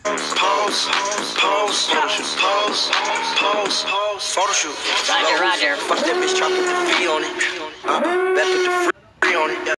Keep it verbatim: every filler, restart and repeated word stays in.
Pose, pose, pose, pose, pose, photo shoot. Roger, Roger. Fuck that bitch, try to put the free on it. Uh, better put the free on it.